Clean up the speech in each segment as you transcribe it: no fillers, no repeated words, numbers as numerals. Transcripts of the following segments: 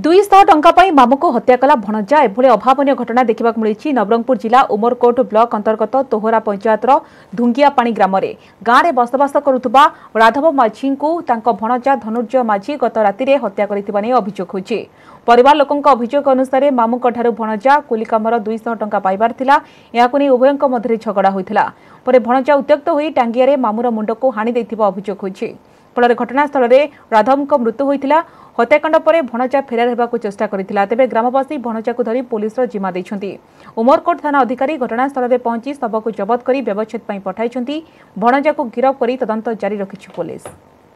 200 टंका पाई मामू को हत्या कला भणजा एभले अभावनीय घटना देखा मिली नवरंगपुर जिला उमरकोट ब्लॉक अंतर्गत तोहरा पंचायतर धुंगियापाणी ग्राम में गाँव में बसवास करुवा राघव माझी को भणजा धनुर्जय माझी गत राति हत्या कर अभियोग होती। परिवार लोकों अभियोग अनुसार मामू भणजा कुली कामर 200 टंका पाइबार थिला। याकु नहीं उभयों मध्य झगड़ा होता। भणजा उत्त्यक्त हो टांगिया मामूर मुंड को हाणी देथिबा अभियोग होती। फल घटनास्थल में राधव मृत्यु होता। हत्याकांड पर भणजा फेरार होगा चेष्टा करथिला। तेबे ग्रामवासी भणजा को धरी पुलिस जिम्मा देइछन्ति। उमरकोट थाना अधिकारी घटनास्थल में पहुंची शव को जबत कर व्यवच्छेद पर पठाइछन्ति। भणजा को गिरफ कर तदंत जारी रखिछि पुलिस।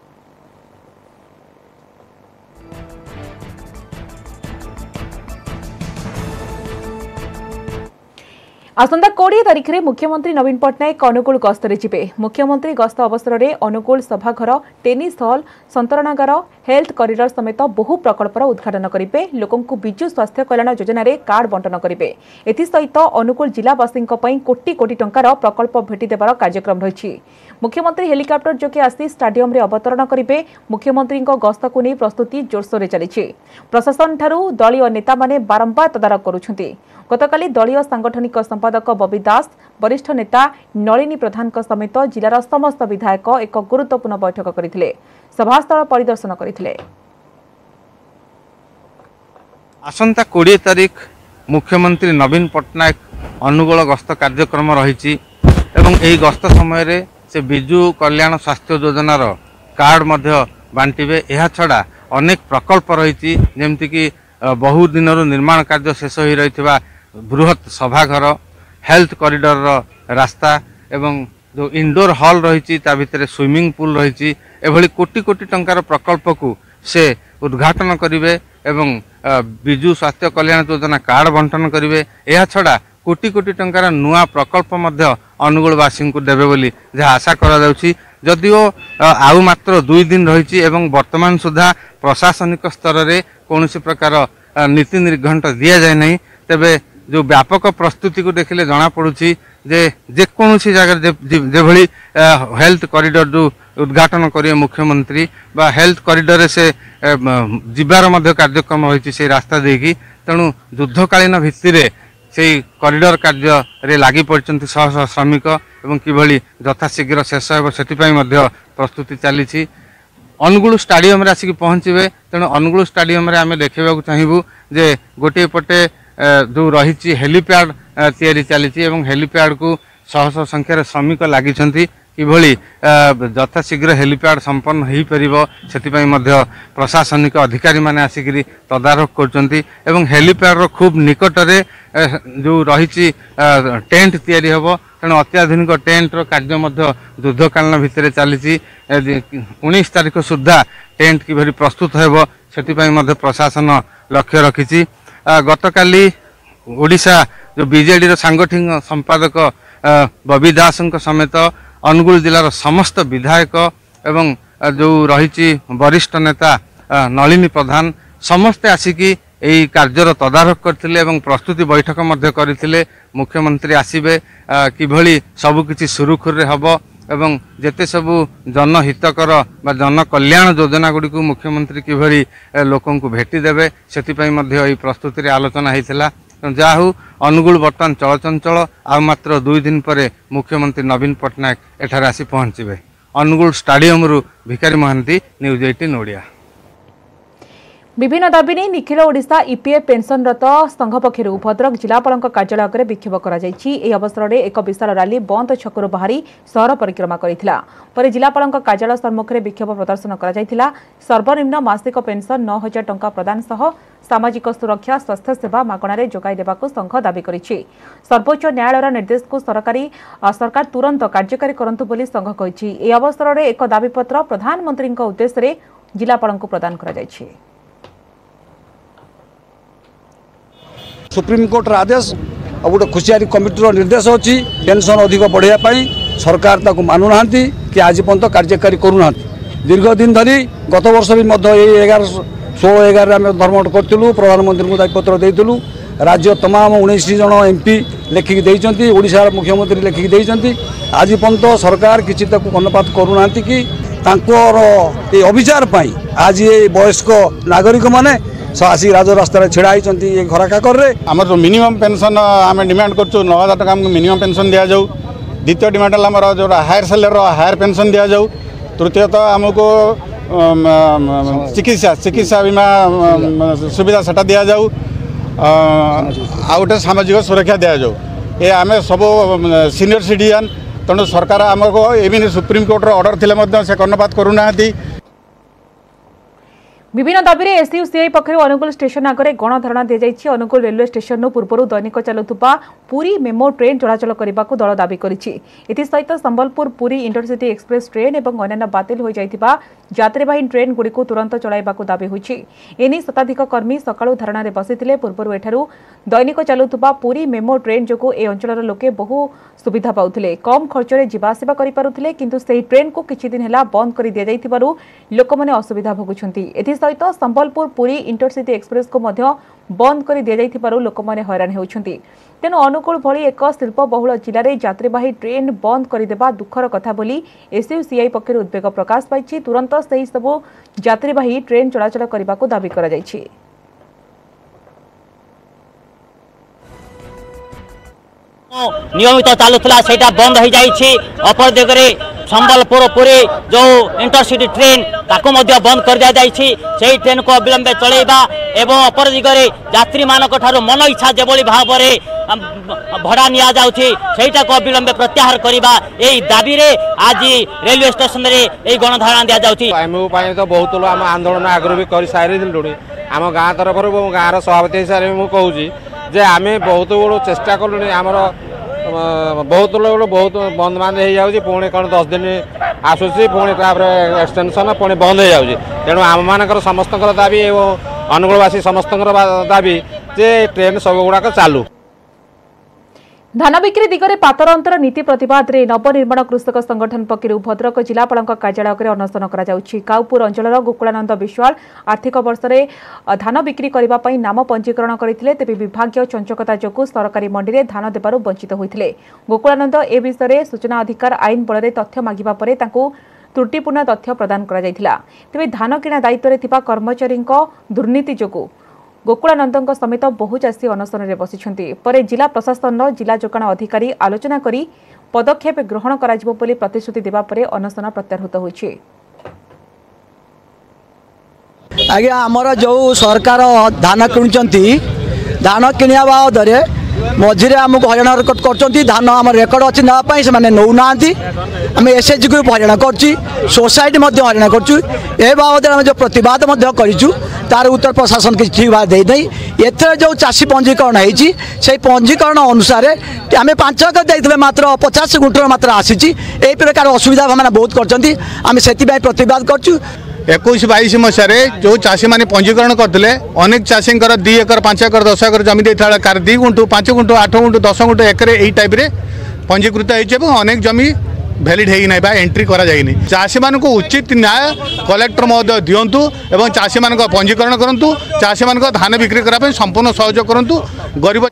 आसंता 20 तारिख में मुख्यमंत्री नवीन पट्टनायक अनुगुल गस्तरे जिबे। मुख्यमंत्री गस्त अवसर में अनुगुल सभाघर, टेनिस हॉल, संतरणागार, हेल्थ कॉरिडोर समेत बहु प्रकल्पर उद्घाटन करेंगे। लोकों को विजु स्वास्थ्य कल्याण योजन कार्ड बंटन करेंगे। एसहित अनुगुल जिलावासी कोटी कोटी टंकार प्रकल्प भेटी देवार कार्यक्रम रही। मुख्यमंत्री हेलिकॉप्टर जोगे आसी स्टाडियम रे अवतरण करेंगे। मुख्यमंत्री गस्त को नहीं प्रस्तुति जोरसोर चली। प्रशासन ठारू दलीय नेता माने बारंबार तदारख करुछन्ति। गतकाली दलीय सांगठनिक संपादक बबी दास, वरिष्ठ नेता नलिनी प्रधान समेत जिलार समस्त विधायक एक गुरुत्वपूर्ण बैठक करथिले। सभास्थल परिदर्शन करथिले। आसंता 20 तारिख मुख्यमंत्री नवीन पट्टनायक अनुगुल गस्त कार्यक्रम रही एवं यही गस्त समय से विजु कल्याण स्वास्थ्य योजनार कार्ड मध्य बांटिबे। यह छड़ा अनेक प्रकल्प रही जेमती कि बहु दिन निर्माण कार्य शेष हो रही बृहत सभाघर, हेल्थ कॉरिडोर रास्ता एवं जो इंडोर हॉल रही भितर स्विमिंग पूल रही एभली कोटी कोटी टंकार प्रकल्प को से उद्घाटन करेंगे एवं विजु स्वास्थ्य कल्याण योजना कार्ड बंटन करेंगे। यह छड़ा कोटी कोटी टंकार नुआ प्रकल्प मध्य अनुगुलवासी को देवे बोली जहाँ आशा करा जाउछि। जदिओ आउ मात्र 2 दिन रही एवं वर्तमान सुधा प्रशासनिक स्तर में कौन प्रकार नीति निर्घंट दि जाए नहीं। तेबे जो व्यापक प्रस्तुति को देखिले जना पड़ुछि जे कौनसी जगह जेभली हेल्थ कॉरिडोर जो उद्घाटन करिए मुख्यमंत्री बा हेल्थ कॉरिडोर से जीवार मध्य कार्यक्रम होइछि से रास्ता देकी। तेणु युद्धकालीन भित्तिरे से कॉरिडोर कार्य रे लागी पड़छन्ति शह शह श्रमिक एवं किभली यथाशीघ्र शेष हो सेटिपाई मध्य प्रस्तुति चली। अनुगुल स्टाडियम रे आसिक पहुँचे। तेणु अनुगुल स्टाडियम रे आमे देखा चाहबू जे गोटे पटे जो रही हेलीपैड तैयारी चली एवं हेलीपैड को शह शह संख्यार श्रमिक लगी किभली यथाशीघ्र हेलीपैड संपन्न हो पार से प्रशासनिक अधिकारी माने आसिक तदारख करछन्ति एवं हेलीपैड खूब निकट रे जो रही टेंट तैयारी हबो। तेणु अत्याधुनिक टेंट कार्य युद्धकालीन भितर चली। 19 तारिख सुधा टेंट किभली प्रस्तुत हेबो सेटिपाई प्रशासन लक्ष्य रखिछि। गतकाली ओडिशा जो बीजेडी सांगठनिक संपादक बबी दास समेत अनुगुल जिलार समस्त विधायक एवं जो रही वरिष्ठ नेता नलिनी प्रधान समस्ते आसिकी यही कार्यर तदारख करथिले एवं प्रस्तुति बैठक मध्य करथिले। मुख्यमंत्री आसिबे किभली सबकिछि सुरुखुर हबो एवं जेते सबु जनहितकर बा जन कल्याण योजना गुडी को मुख्यमंत्री किभली लोकों को भेटी देबे सेतिपई मध्य एही प्रस्तुति रे आलोचना हेतिला। जाहु अनुगुल बर्तमान चलचंचल आ मात्र 2 दिन पर मुख्यमंत्री नवीन पट्टनायक एठार आसी पहुंचबे। अनुगुल स्टाडियम रु भिकारी महांती, न्यूज 18 ओडिया। विभिन्न दाबी नहीं निखिल ओडिशा ईपीएफ पेंशनरत संघ पक्षर भद्रक जिलापाल कार्यालय विक्षोभ कर अवसर में एक विशाल रैली बंद छकु बाहरी सहर परिक्रमा कर जिलापाल कार्यालय सम्मुख में विक्षोभ प्रदर्शन कर सर्वनिम्न मासिक पेंशन 9,000 टंका प्रदान सह सामाजिक सुरक्षा स्वास्थ्य सेवा मागणार जोगाई देवाक संघ दाबी करिछि। सर्वोच्च न्यायालय निर्देश को सरकार तुरंत कार्यकारी करंतु बोली संघ कहिछि। ए अवसर में एक दाबीपत्र प्रधानमंत्री उद्देश्य जिलापाल को प्रदान कर सुप्रीम कोर्टर आदेश और गोटे खुशियारी कमिटर निर्देश अच्छी पेंशन अधिक बढ़ाई सरकार ताकू मानुना कि आज पर्यटन कार्यकारी करूना। दीर्घ दिन धरी गत वर्ष भी 16-11 आम धर्मघट करूँ। प्रधानमंत्री को दायीपत्र देलु। राज्य तमाम 19 जन एमपी लेखिकी देइचंती, ओडिशा मुख्यमंत्री लेखिकी देइचंती। आज पर्यटन सरकार किसी कर्णपात करूना कि अभिचार आज ये वयस्क नागरिक माने आसी राजरास्तार छिड़ा होती घरा काकर आम जो मिनिमम पेंशन आम डिमांड कर 9,000 टका मिनिमम पेंशन दि जाऊ। द्वितीय डिमांड है जो हायर सैलरी हायर पेंशन दि जाऊ। तृतीयतः आमको चिकित्सा बीमा सुविधा सेटा दि जाऊ। आ गोटे सामाजिक सुरक्षा दि जाऊ। ये आम सब सीनियर सिटीजन तेणु सरकार आमको एवं सुप्रीमकोर्टर ऑर्डर थिले से कर्णपात करूना। विभिन्न दाबी एसयूसीआई पक्षर अनुगुल स्टेशन आगे गणधारणा दी जाइए। अनुगुल रेलवे स्टेशन पूर्व दैनिक चलुवा पुरी मेमो ट्रेन चलाचल करने को दल दाबी सहित Sambalpur Puri intercity express train और अन्य बातिल हो जाइथिबा यात्रीवाही ट्रेन गुड़ी तुरंत चलाइबा दाबी होइछि। एनी शताधिक कर्मी सकाळु धारणा रे बसिथिले। पूर्व एठारु दैनिक चलुवा पुरी मेमो ट्रेन जोगु ए अंचलर लोके बहु सुविधा पाउथिले, कम खर्च रे जीवा आसिबा करि पारुथिले, किंतु सेही ट्रेन को किछि दिन हेला बंद करि दिया जाइथिबारु लोकमाने असुविधा भोगुछन्ति। एथि सहित संबलपुर पुरी इंटरसिटी एक्सप्रेस को मध्य बंद कर दि जाइथिबारु लोकमाने हैरान हेउछन्ति। तेणु अनुकूल भली एक शिल्प बहुल जिले में यात्रीवाही ट्रेन बंद करदेवा दुखर कथा बोली एसयूसीआई पक्षर उद्वेग प्रकाश पाई। तुरंत से सबु यात्रीवाही ट्रेन चलाचल करने को दाबी करा जाइछि। नियमित चलुला से बंद हो जाइए। अपर दिगरे संबलपुर पुरी जो इंटरसिटी ट्रेन ताको मध्य बंद कर दिया जाइए। से ट्रेन को विलंब चलेबा एवं अपर दिगरे यात्री मानक ठारू मन इच्छा जेबोली भाव में भड़ा निया जाउछि सेटा को विलंब प्रत्याहार करबा एई दाबी रे आज रेलवे स्टेशन रे एई गणधारणा दिया जाउछि। एमओ पाए तो बहुत लोग आम आंदोलन आगु भी कर सारी दिलुणी आम गाँ तरफ गाँव सभापति हिसाब से मुझे कहूँ जे आम बहुत बड़ चेष्टा कलुनी आमर बहुत लोग बहुत बंद बांध हो जाऊँगी पुणी कौन 10 दिन आसूसी पुणी एक्सटेंशन पुणी बंद हो जाऊँगी। तेणु आम मानकर समस्त दाबी एवं अनुगुलवासी समस्त दाबी जे ट्रेन सब गुड़ाक चालू। धान बिक्री दिगरे पातर अंतर नीति प्रतिवाद रे नवनिर्माण कृषक संगठन पक्षर भद्रक जिलापाल कार्यालय अनशन कर काउपुर अंचल गोकुलानंद विश्वाल आर्थिक वर्ष में धान बिक्री करने नाम पंजीकरण करते तेज विभाग चंचकता जो सरकारी मंडी में धान देवार वंचित होते। गोकुलानंद ए विषय सूचना अधिकार आईन बल में तथ्य मागिबा परे तांकू त्रुटिपूर्ण तथ्य प्रदान करा तेज धान किणा दायित्व में कर्मचारी दुर्नीति जोगु गोकुलानंद समेत बहु चाषी अनशन में बसिछन्ति। परे जिला प्रशासन जिला जोगाण अधिकारी आलोचना करी पदक्षेप ग्रहण कराजिबो बोली प्रतिश्रुति देबा परे अनशन प्रत्याहृत होइछि। आज्ञा आमर जो सरकार धान किणुचंती धान किणिया बादरे मझे आमको हरियाणा रेकर्ड कर धान आम रेकर्ड अच्छी नापाई से नौना आम एसएचजी ग्रुप हरियाणा कर सोसाइटी हरियाणा कर बाबद आम जो प्रतिवाद करूँ तार उत्तर प्रशासन किसी ठीक भाव दे एथर जो चाषी पंजीकरण होती से पंजीकरण अनुसार आम 5 एकर देते मात्र 50 गुंठर मात्र आसी प्रकार असुविधा मैंने बहुत कर प्रतिवाद करूँ। 21-22 मसीह जो चाषी मैंने पंजीकरण करते अनेक चाषी 2 एकर 5 एकर 10 एकर जमी देता 2 गुंठु 5 गुंठु 8 गुंठु 10 गुंठु एकर यही टाइप रे पंजीकृत हो अनेक जमी भैलिड है बा एंट्री करा जाइनी। चाषी मान को उचित न्याय कलेक्टर महोदय दिंतु एवं चाषी मान पंजीकरण करूँ चाषी मान धान बिक्री करने संपूर्ण सहयोग करूँ। गरीब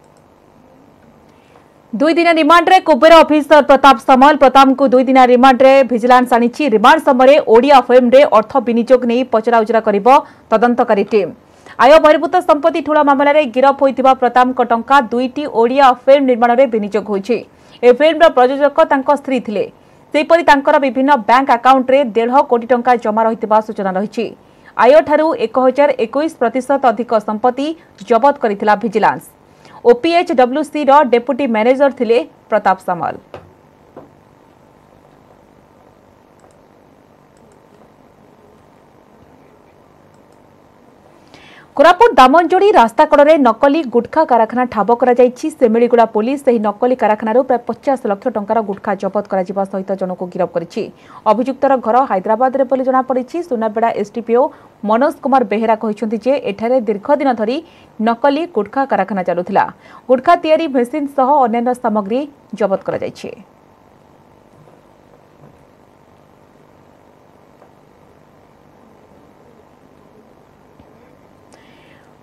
2 दिन रिमांड रे कुबेर ऑफिसर प्रताप सामल को 2 दिन रिमांड रे विजिलेंस आनी। रिमांड समय ओडिया फिल्म रे अर्थ विनियोग नहीं पचरा उचरा करिबो तदंतकारी टीम। आय बहिर्भूत संपत्ति ठूला मामला रे गिरफ होइतिबा प्रताप टंका 2टी ओडिया फिल्म निर्माण रे विनियोग होइछि। ए फिल्म रो प्रयोजक तांको स्त्री थिले। सेपरि तांकर विभिन्न बैंक अकाउंट रे 1.5 कोटी टंका जमा रहितिबा सूचना रहिछि। आय ठारू 1021% अधिक संपत्ति जबत करिथिला विजिलेंस। ओपीएचडब्ल्यूसी रो डेप्यूटी मैनेजर थिले प्रताप सामल। कोरापुट दामनजोड़ी रास्ता कड़े नकली गुटखा कारखाना ठाब सेमिलीगुड़ा पुलिस से नकली कारखाना प्राय 50 लाख टंकार गुटखा जबत करा सहित जनक गिरफ कर अभियुक्तर घर हैदराबाद में जमापड़ी। सुनाबेड़ा एसडीपीओ मनोज कुमार बेहेरा कहते एठारे दीर्घ दिन धरी नकली गुटखा कारखाना चलुला। गुटखा तैयारी मेसिन सह अन्य सामग्री जबत करा।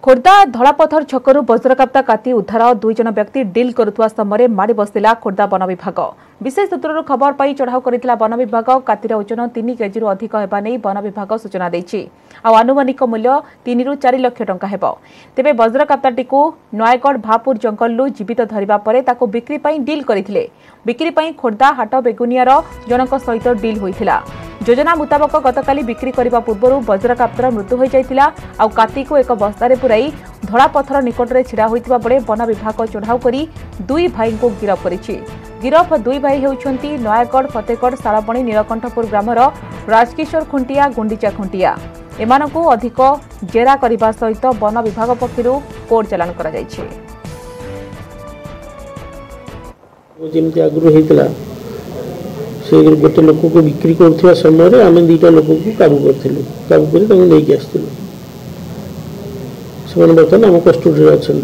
खोर्धा धलापथर छकरू वज्रकाप्ता काती उद्धार 2 जन व्यक्ति डिल करुवा समय माड़ी बसला खोर्धा वन विभाग। विशेष सूत्रु खबर पाई चढ़ाऊ करथिला वन विभाग। कातीर ओजन 3 केजी अधिक हेबा नै वन विभाग सूचना दैछि। आनुमानिक मूल्य 3 ରୁ 4 लाख टंका हेबो। तेबे वज्रकाप्ताटी को नयगढ़ भापुर जंगलू जीवित धरिबा परे ताको बिक्री पाई डील करथिले। बिक्री पाई खोर्धा हाट बेगुनियार जनक सहित डील होइथिला। योजना मुताबक गतकाली बिक्री करने पूर्व वज्रकाप्तर मृत्यु हो जाता। आउ काती को एक बस्तार पुराई धलापथर निकट में छिड़ा होता बेले वन विभाग चढ़ाऊ कर 2 भाई को गिरफ कर। गिरफ 2 भाई होती नयगढ़ फतेगढ़ शालबणी नीलकंठपुर ग्रामर राजकिशोर खुंटिया गुंडीचा खुंटिया। एमानकु अधिक जेरा करने सहित वन विभाग पक्षर कोर्ट चालान कर गोटे लोक को बिक्री कर समय आम 2टा लोक को काबू करूँ काबू कर बर्तमान आम कस्टडी अच्छा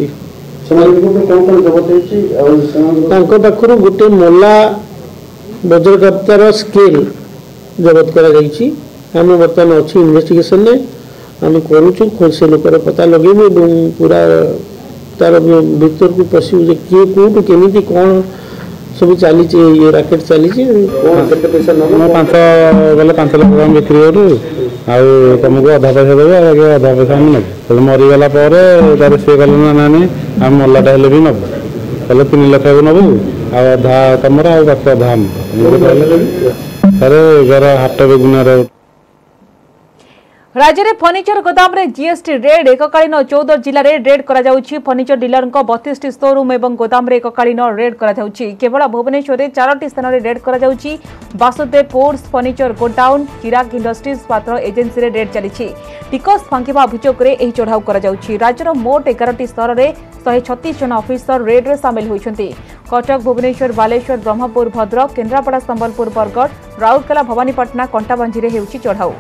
पाखर गोटे मला वज्रकाप्तार स्केल जबत कर बर्तमान अच्छी इन्वेस्टिगेशन आम करुचु से लोकर पता लगेबू पूरा तार भीतर को पशु किए कौटू केमी कौन सब चली ये राकेट चली 5 गले 5 लाख ग्राम बिक्री करू तुमको अधा पैसा देवे आगे अधा पैसा आम नब मरीगला सी कल ना नानी आम मलाटा हेल्ले भी नब कल 3 लाख नबू आधा तुम बाकी अधा आम सर 11 हाट बेगुनार। राज्य में फर्निचर गोदाम रे जीएसटी रेड एककालीन 14 जिले में रेड करा जाउछि। फर्निचर डीलर 32 शोरूम एवं गोदाम रे एककालीन रेड करा जाउछि। केवल भुवनेश्वर में 4टी स्थान में रेड करा जाउछि। Vasudev ports furniture godown Chirag industries पात्र एजेंसी रे रेड चली। टिकस फांकिबा अभियोग रे एही चढ़ाऊ करा जाउछि। राज्यर मोट 11टी स्तर में 136 जन ऑफिसर रेड रे शामिल होइछन्ति। कटक भुवनेश्वर बालेश्वर ब्रह्मपुर भद्रक केन्द्रापड़ा संबलपुर बरगढ़ राउरकेला भवानीपटना कंटाबांझी रे हेउछि चढ़ाऊ।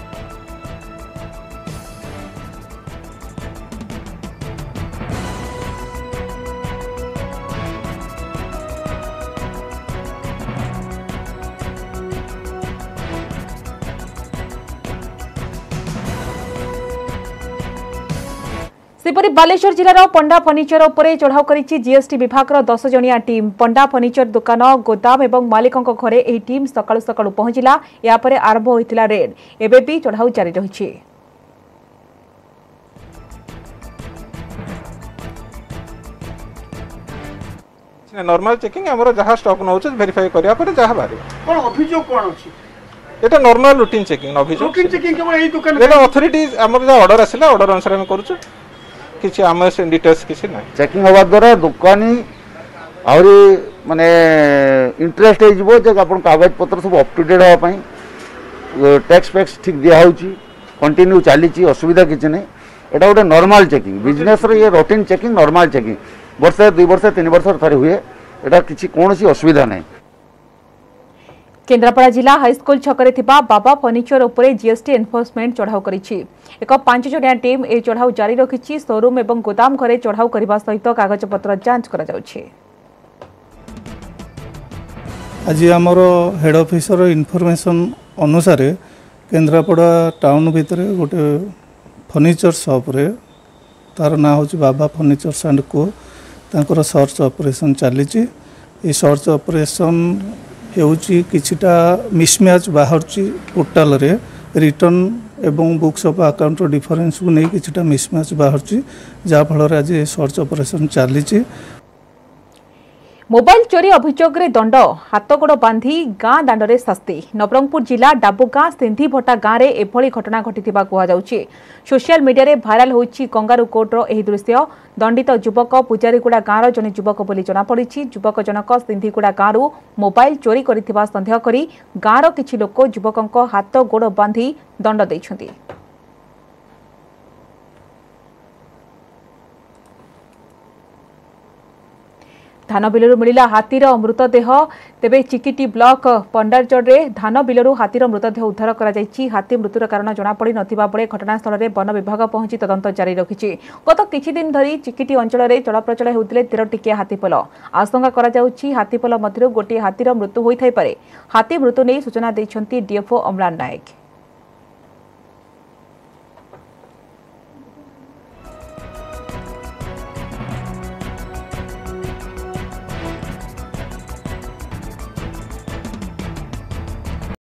सेपरी बालेश्वर जिलार पंडा फर्निचर उपरे चढ़ाऊ करिछि जीएसटी विभाग 10 जणिया टीम। पंडा फर्निचर दुकान गोदाम एवं मालिकों घरे एही टीम सकाळु सकाळु पहुंचिला। या परे आरंभ होइतिला रेड। एबे भी चढ़ाऊ जारी रहिछि। नॉर्मल चेकिंग हमर जहां स्टॉक नउछ वेरीफाई करिया परे जहां बारे कोन अभियोग कोन अछि एटा नॉर्मल रूटीन चेकिंग केवल एही दुकान एटा अथॉरिटीज हमर जो ऑर्डर आसिला ऑर्डर अनुसार हम करूछु किछि हम डिटेल्स किछि नै चेकिंग होबा द्वारा दुकानी आउरी माने इंटरेस्ट हे जिवो जे अपन कागज पत्र सब अप टू डेट होबा पई टैक्स पैक्स ठीक दिया होउची कंटिन्यू चलीची असुविधा किछि नै एटा गोटे नॉर्मल चेकिंग बिजनेस रे ये रूटीन चेकिंग नॉर्मल चेकिंग वर्ष 2 वर्ष 3 वर्ष थरे हुए एटा किछि कोनोसी असुविधा नै। केन्द्रापड़ा जिला हाईस्कूल छकरे थिबा बाबा फर्निचर उपरे जीएसटी एनफोर्समेंट चढ़ाऊ करिछि। एक 5 जणिया टीम ए चढ़ाऊ जारी रखिछि। शोरूम एवं गोदाम घरे चढ़ाऊ करबा सहित कागज पत्र जांच करा जाउछि। आज आमर हेड ऑफिसर इनफॉरमेशन अनुसार केन्द्रापड़ा टाउन भितर गोटे फर्निचर शॉप रे तार ना होछि बाबा फर्निचर्स एंड को तांकर सर्च ऑपरेशन चली। ये सर्च ऑपरेशन हेउची किछिटा मिसमैच बाहरची पोर्टल रे रिटर्न एवं बुक्स ऑफ अकाउंट डिफरेंस को नहीं किछिटा मिसमैच बाहरची जा फल आज सर्च ऑपरेशन चली। मोबाइल चोरी अभियोग रे दंड हाथगोड़ बांधी गाँ दांड रे शास्ति। नवरंगपुर जिला डाबुगाँ सिंधीभटा गाँव में एभली घटना घटिथिबा कुहा जाउछि। सोशल मीडिया रे भाइराल होइछि कंगारू कोर्ट रो एही दृश्य। दंडित युवक पुजारीगुड़ा गाँव जने युवक बोली जना पड़िछि। युवक जनक सिंधीगुड़ा गाँव मोबाइल चोरी करिथिबा संदेह करी गाँव किछि लोक युवकक हाथ गोड़ बांधी दंड दैछन्ति। धान बिलरू मिला हाथीर मृतदेह। तेबे चिकिटी ब्लॉक पंडारजड़े धान बिलरू हाथीर मृतदेह उद्धार करा जायछि। हाथी मृत्युर कारण जना पड़ी नथिबा बेले घटनास्थल में वन विभाग पहुंची तदंत जारी रखिछि। गत किछि दिन धरी चिकिटी अंचल में चलप्रचल हेउतिले 13 टिकिया हाथीपल। आशंका करा जाउछि हाथीपल मध्यरु गोटे हाथीर मृत्यु होई थाई पारे। हाथी मृत्यु नै सूचना दैछन्ति डीएफओ अमलान नायक।